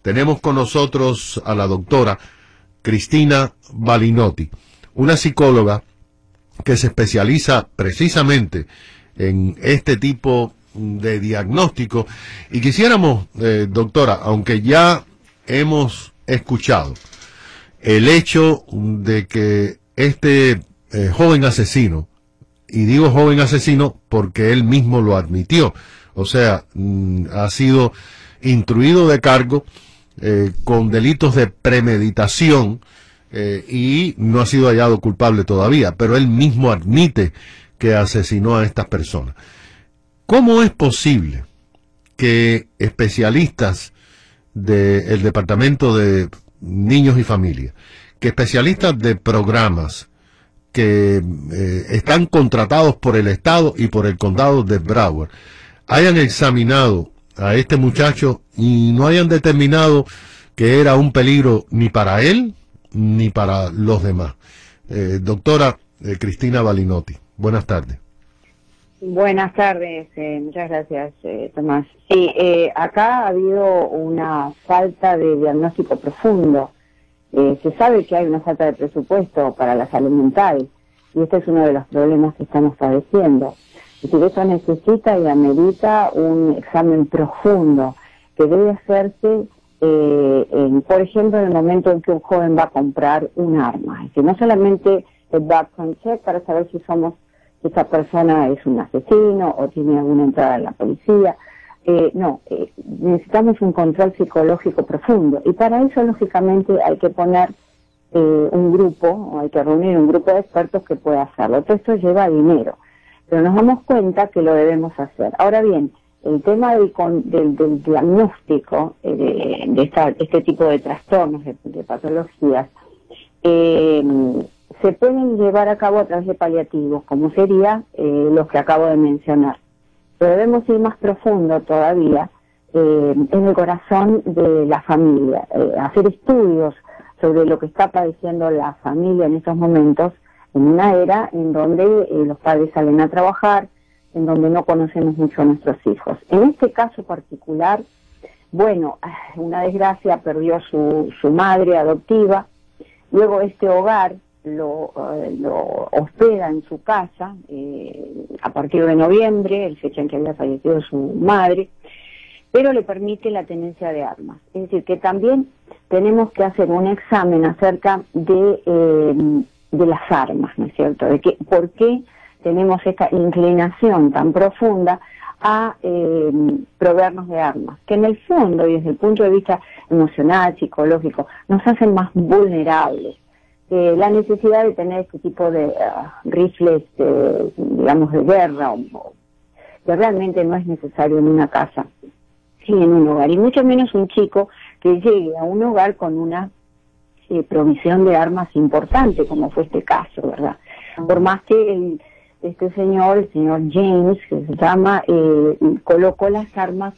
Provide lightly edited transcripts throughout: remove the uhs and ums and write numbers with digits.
tenemos con nosotros a la doctora Cristina Balinotti, una psicóloga que se especializa precisamente en este tipo de diagnóstico. Y quisiéramos, doctora, aunque ya hemos escuchado el hecho de que este joven asesino, y digo joven asesino porque él mismo lo admitió, o sea, ha sido instruido de cargo con delitos de premeditación y no ha sido hallado culpable todavía, pero él mismo admite que asesinó a estas personas. ¿Cómo es posible que especialistas del Departamento de Niños y Familia, que especialistas de programas que están contratados por el Estado y por el condado de Broward, hayan examinado a este muchacho y no hayan determinado que era un peligro ni para él ni para los demás? Doctora Cristina Balinotti, buenas tardes. Buenas tardes, muchas gracias, Tomás. Sí, acá ha habido una falta de diagnóstico profundo. Se sabe que hay una falta de presupuesto para la salud mental, y este es uno de los problemas que estamos padeciendo. Es decir, esto necesita y amerita un examen profundo que debe hacerse, por ejemplo, en el momento en que un joven va a comprar un arma. Es decir, no solamente el background check para saber si esta persona es un asesino o tiene alguna entrada en la policía. Necesitamos un control psicológico profundo, y para eso, lógicamente, hay que poner un grupo, o hay que reunir un grupo de expertos que pueda hacerlo. Todo esto lleva dinero, pero nos damos cuenta que lo debemos hacer. Ahora bien, el tema del diagnóstico de este tipo de trastornos, de patologías, se pueden llevar a cabo a través de paliativos, como sería los que acabo de mencionar. Pero debemos ir más profundo todavía en el corazón de la familia, hacer estudios sobre lo que está padeciendo la familia en estos momentos, en una era en donde los padres salen a trabajar, en donde no conocemos mucho a nuestros hijos. En este caso particular, bueno, una desgracia, perdió su madre adoptiva, luego este hogar lo hospeda en su casa a partir de noviembre, el fecha en que había fallecido su madre, pero le permite la tenencia de armas. Es decir, que también tenemos que hacer un examen acerca de las armas, ¿no es cierto? De por qué tenemos esta inclinación tan profunda a proveernos de armas, que en el fondo y desde el punto de vista emocional, psicológico, nos hacen más vulnerables. La necesidad de tener este tipo de rifles, digamos, de guerra, que realmente no es necesario en una casa, sí en un hogar, y mucho menos un chico que llegue a un hogar con una provisión de armas importante, como fue este caso, ¿verdad? Por más que este señor, el señor James, que se llama, colocó las armas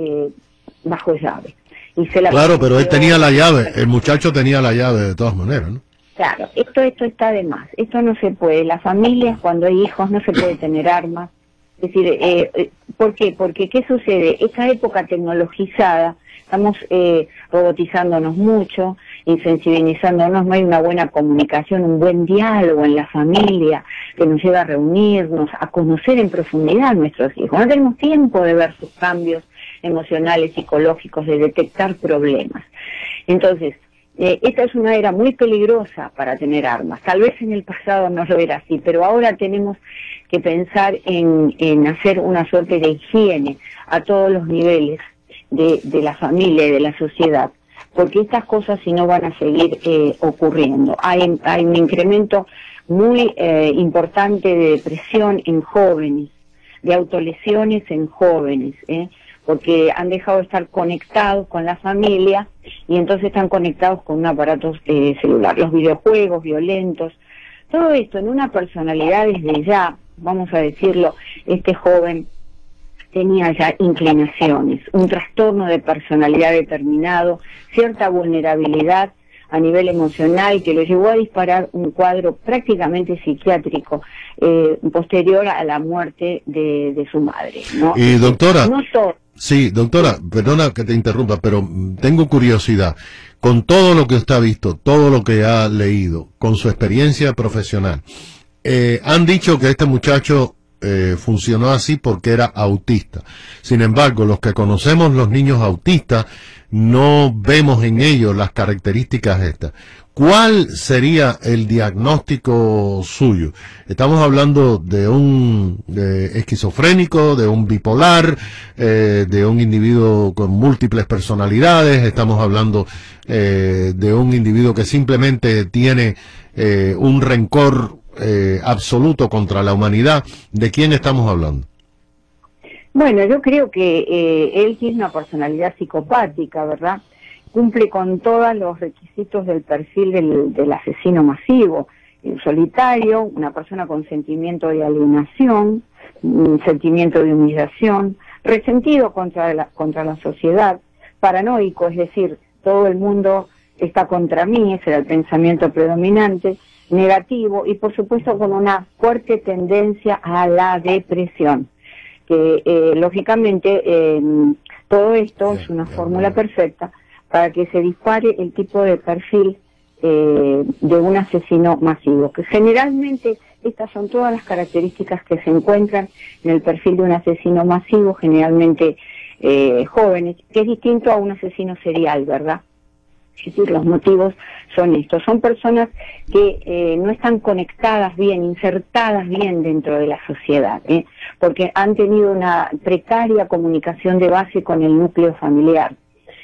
bajo llave. Y claro, pero él tenía la llave, el muchacho tenía la llave de todas maneras, ¿no? Claro, esto está de más, esto no se puede. Las familias, cuando hay hijos, no se puede tener armas. Es decir, ¿por qué? Porque, ¿qué sucede? Esta época tecnologizada, estamos robotizándonos mucho, insensibilizándonos, no hay una buena comunicación, un buen diálogo en la familia que nos lleva a reunirnos, a conocer en profundidad a nuestros hijos. No tenemos tiempo de ver sus cambios emocionales, psicológicos, de detectar problemas. Entonces, esta es una era muy peligrosa para tener armas. Tal vez en el pasado no lo era así, pero ahora tenemos que pensar en hacer una suerte de higiene a todos los niveles de la familia y de la sociedad, porque estas cosas si no van a seguir ocurriendo. Hay un incremento muy importante de depresión en jóvenes, de autolesiones en jóvenes, porque han dejado de estar conectados con la familia y entonces están conectados con un aparato celular. Los videojuegos violentos, todo esto en una personalidad desde ya, vamos a decirlo, este joven tenía ya inclinaciones, un trastorno de personalidad determinado, cierta vulnerabilidad a nivel emocional que lo llevó a disparar un cuadro prácticamente psiquiátrico posterior a la muerte de su madre, ¿no? Y doctora, no todo, Sí, doctora, perdona que te interrumpa, pero tengo curiosidad. Con todo lo que usted ha visto, todo lo que ha leído, con su experiencia profesional, han dicho que este muchacho funcionó así porque era autista. Sin embargo, los que conocemos los niños autistas, no vemos en ellos las características estas. ¿Cuál sería el diagnóstico suyo? Estamos hablando de un esquizofrénico, de un bipolar, de un individuo con múltiples personalidades, estamos hablando de un individuo que simplemente tiene un rencor absoluto contra la humanidad. ¿De quién estamos hablando? Bueno, yo creo que él tiene una personalidad psicopática, ¿verdad? Cumple con todos los requisitos del perfil del asesino masivo, solitario, una persona con sentimiento de alienación, un sentimiento de humillación, resentido contra la sociedad, paranoico, es decir, todo el mundo está contra mí, ese era el pensamiento predominante, negativo y por supuesto con una fuerte tendencia a la depresión, que lógicamente todo esto es una fórmula perfecta para que se dispare el tipo de perfil de un asesino masivo, que generalmente estas son todas las características que se encuentran en el perfil de un asesino masivo, generalmente jóvenes, que es distinto a un asesino serial, ¿verdad? Es decir, los motivos son estos, son personas que no están conectadas bien, insertadas bien dentro de la sociedad, porque han tenido una precaria comunicación de base con el núcleo familiar.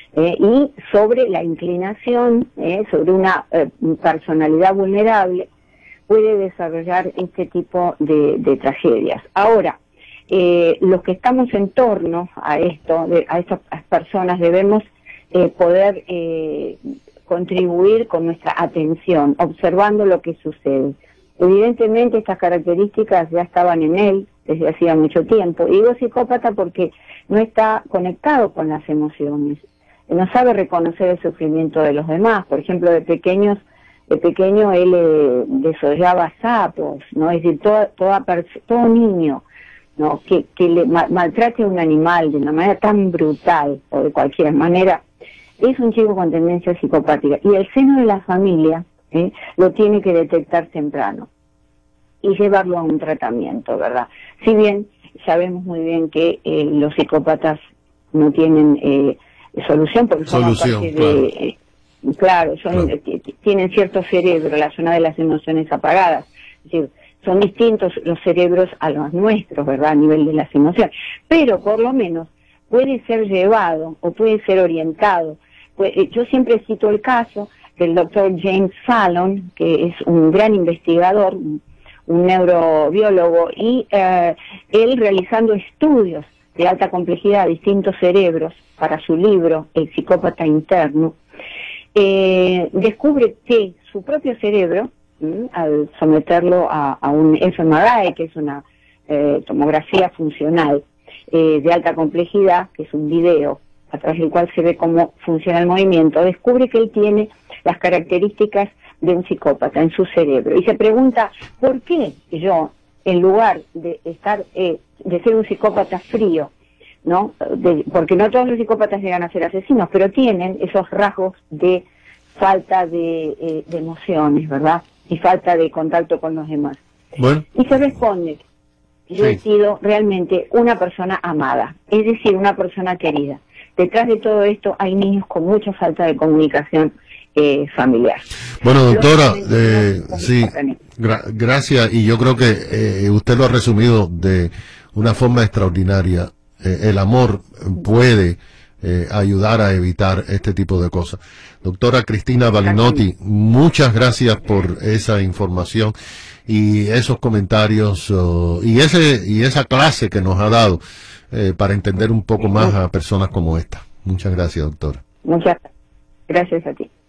Y sobre la inclinación, sobre una personalidad vulnerable, puede desarrollar este tipo de tragedias. Ahora, los que estamos en torno a esto, a estas personas, debemos poder contribuir con nuestra atención, observando lo que sucede. Evidentemente estas características ya estaban en él desde hacía mucho tiempo. Y digo psicópata porque no está conectado con las emociones. No sabe reconocer el sufrimiento de los demás. Por ejemplo, de pequeño él desollaba sapos, ¿no? Es decir, todo niño, ¿no? que le maltrate a un animal de una manera tan brutal o de cualquier manera, es un chico con tendencia psicopática. Y el seno de la familia lo tiene que detectar temprano y llevarlo a un tratamiento, ¿verdad? Si bien sabemos muy bien que los psicópatas no tienen solución, porque son parte de... Claro, tienen cierto cerebro, la zona de las emociones apagadas. Es decir, son distintos los cerebros a los nuestros, ¿verdad?, a nivel de las emociones. Pero por lo menos puede ser llevado o puede ser orientado. Yo siempre cito el caso del doctor James Fallon, que es un gran investigador, un neurobiólogo, y él realizando estudios de alta complejidad a distintos cerebros para su libro El psicópata interno, descubre que su propio cerebro, al someterlo a un fMRI, que es una tomografía funcional de alta complejidad, que es un video a través del cual se ve cómo funciona el movimiento, descubre que él tiene las características de un psicópata en su cerebro y se pregunta ¿por qué yo, en lugar de ser un psicópata frío, ¿no? Porque no todos los psicópatas llegan a ser asesinos, pero tienen esos rasgos de falta de emociones, ¿verdad? Y falta de contacto con los demás. Bueno. Y se responde, yo he sido realmente una persona amada, es decir, una persona querida. Detrás de todo esto hay niños con mucha falta de comunicación familiar. Bueno, doctora, sí, gracias, y yo creo que usted lo ha resumido de una forma extraordinaria. El amor puede ayudar a evitar este tipo de cosas. Doctora Cristina Balinotti, muchas gracias por esa información y esos comentarios y esa clase que nos ha dado para entender un poco más a personas como esta. Muchas gracias, doctora. Muchas gracias a ti.